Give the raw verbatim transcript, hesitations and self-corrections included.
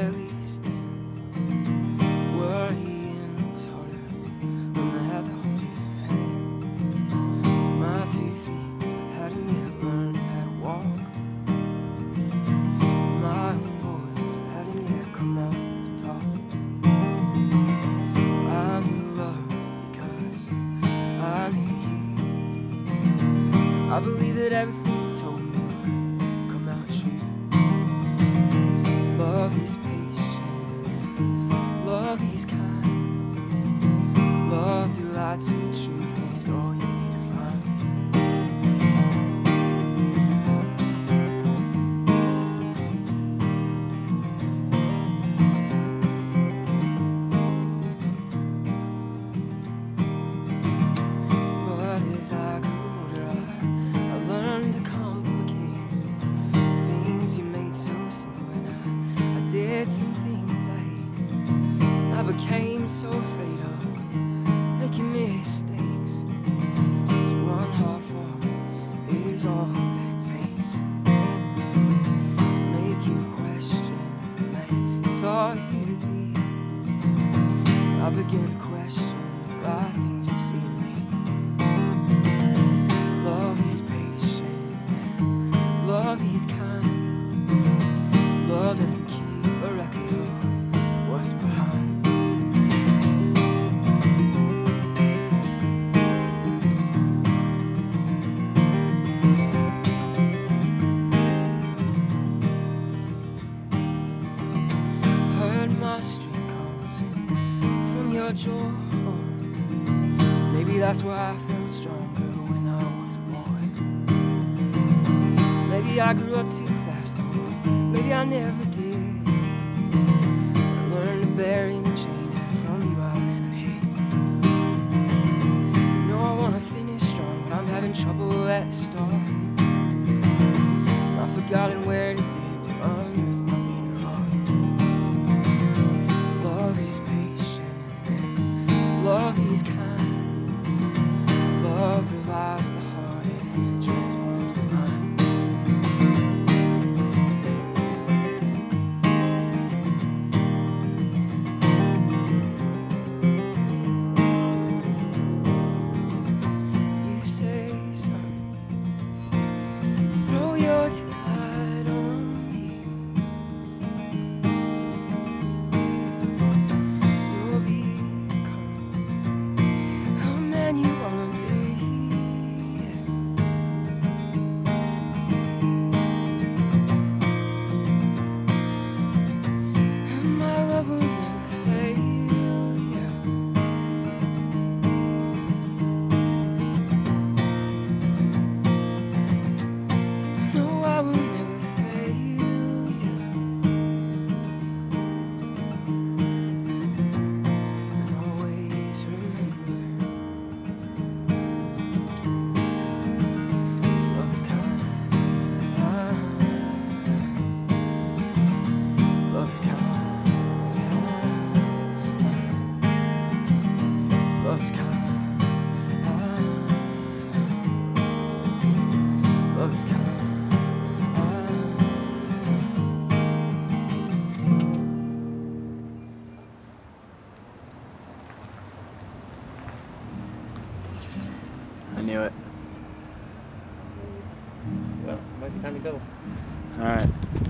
barely stand. Worrying was harder when I had to hold your hand. 'Cause my two feet hadn't yet learned how to walk. My own voice hadn't yet come out to talk. I knew love because I knew you. I believe that everything you told me would come out true. So love is patient, love is kind. Love delights in the truth and is all you need to find. But as I grew older, I, I learned to complicate things you made so simple, and I, I did some things I hate. I became so afraid of making mistakes. So one hard fall is all that it takes to make you question the man you thought you'd be. I began to question the right things you see in me. Love is patient, love is kind. Love doesn't keep a record of what's behind. My stream comes from your jaw. Maybe that's why I felt stronger when I was a boy. Maybe I grew up too fast, or maybe I never did. I learned to bury the chain, and from you I ran and hid. You know I wanna finish strong, but I'm having trouble at the start. I've forgotten where to dig to unearth my beating heart. Love is patient, love is kind. Love revives the heart and transforms the mind. You say, son, throw your tide on me. You'll become a man you wanna be. And my love will never fail you. No, I will never fail you. And always remember, love is kind. Love is kind. Love is kind. Love is kind. I knew it. Well, might be time to go. All right.